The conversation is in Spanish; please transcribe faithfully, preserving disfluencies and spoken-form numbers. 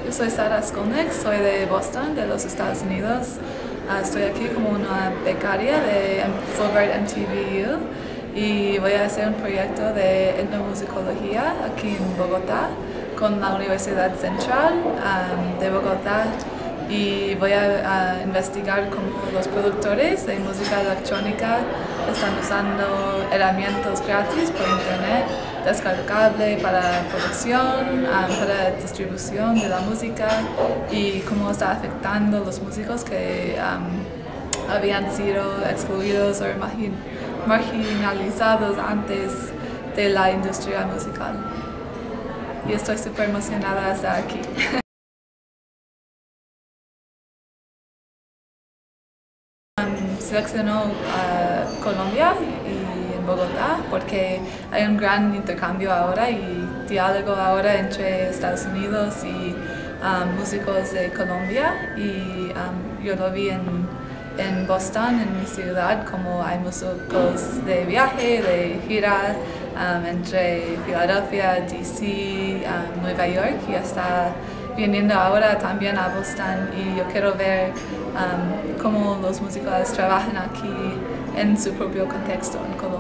Yo soy Sara Skolnick, soy de Boston, de los Estados Unidos. Uh, estoy aquí como una becaria de Fulbright M T V U y voy a hacer un proyecto de etnomusicología aquí en Bogotá con la Universidad Central um, de Bogotá, y voy a, a investigar cómo los productores de música electrónica están usando herramientas gratis por internet, descargable para producción, um, para distribución de la música, y cómo está afectando a los músicos que um, habían sido excluidos o margin marginalizados antes de la industria musical. Y estoy súper emocionada de estar aquí. Seleccionó uh, Colombia y en Bogotá porque hay un gran intercambio ahora y diálogo ahora entre Estados Unidos y um, músicos de Colombia, y um, yo lo vi en, en Boston, en mi ciudad, como hay músicos de viaje, de gira um, entre Filadelfia, D C, um, Nueva York, y hasta viniendo ahora también a Boston, y yo quiero ver um, cómo los músicos trabajan aquí en su propio contexto en Colombia.